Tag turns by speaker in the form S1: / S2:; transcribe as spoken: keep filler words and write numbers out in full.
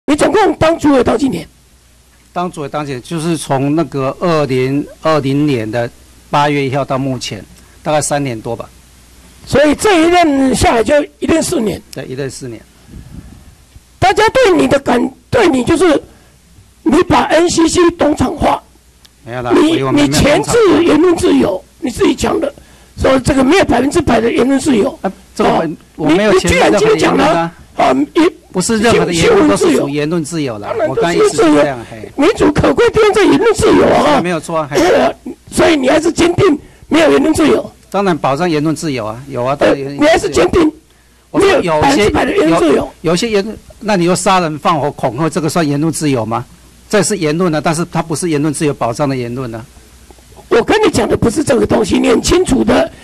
S1: 你总共当主委到今年？
S2: 当主委当前就是从那个二零二零年的八月一号到目前，大概三年多吧。
S1: 所以这一任下来就一任四年。
S2: 对，一任四年。
S1: 大家对你的感，对你就是你把 N C C 东厂化，
S2: 没有啦，
S1: 你你钳制言论自由，你自己讲的，说这个没有百分之百的言论自由。
S2: 啊，这个、哦、我没有钳制任何的言论啊。啊，也不是任何的言论都是属于言论自由了。我刚意思是这样，嘿，
S1: 民主可贵地方在言论自由啊，
S2: 没有错啊。
S1: 所以你还是坚定没有言论自由。
S2: 当然保障言论自由啊，有啊，
S1: 对，你还是坚定没有百分之百的言论自由。
S2: 有些言论，那你又杀人放火恐吓，这个算言论自由吗？这是言论呢、啊，但是它不是言论自由保障的言论呢、啊。
S1: 我跟你讲的不是这个东西，你很清楚的。